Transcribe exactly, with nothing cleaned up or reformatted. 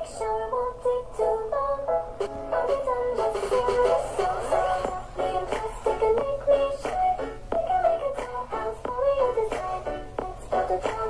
sure it won't take too long. I'll be done just singing this song. Me and plastic and make me shine. We can make a dollhouse for your design. Let's build a doll.